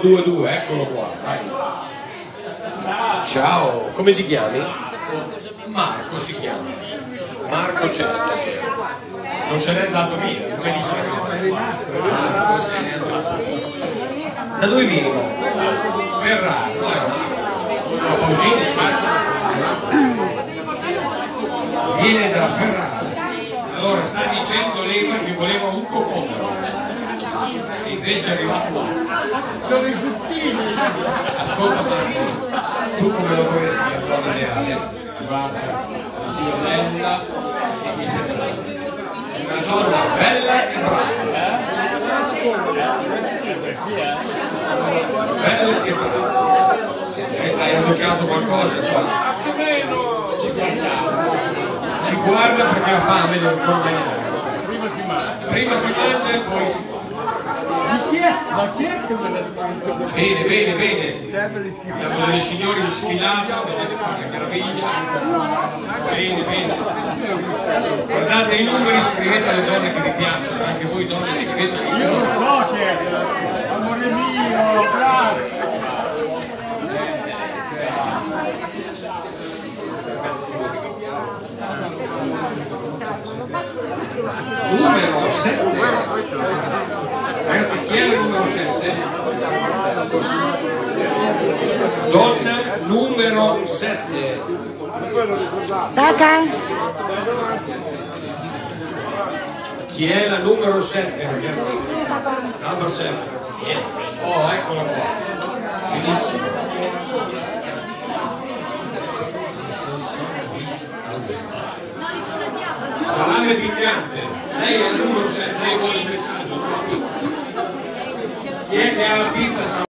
122, eccolo qua, dai. Ciao, come ti chiami? Marco si chiama. Marco c'è stasera. Non se n'è andato via, come dice? Marco se n'è andato via. Da dove vieni? Ferrara, no? Una pausina, sì. Viene da Ferrara. Allora sta dicendo l'Ema che voleva un cocomero. E invece è arrivato là. Sono i zucchini! Ascolta Marco, tu come lo vorresti a tua ideale? Guarda, sia bella e mi sembra Una donna bella e brava. Bella e brava. Hai addocchiato qualcosa qua? Ci guarda perché ha fame, deve accompagnare. Prima si mangia e poi si Ma chi è che me l'ha scritto? bene, bene, bene. Abbiamo delle signore in sfilata, vedete qua che meraviglia. Bene, bene. Guardate i numeri, scrivete alle donne che vi piacciono, anche voi donne scrivete i Io numeri. lo so che è, amore mio, grazie. Numero 7. Ragazzi, chi è il numero 7? Donna numero 7. Tata? Chi è la numero 7, ragazzi? Number 7. Yes. Oh, eccola qua. Benissimo. Salame piccante. Lei è il numero 7, lei vuole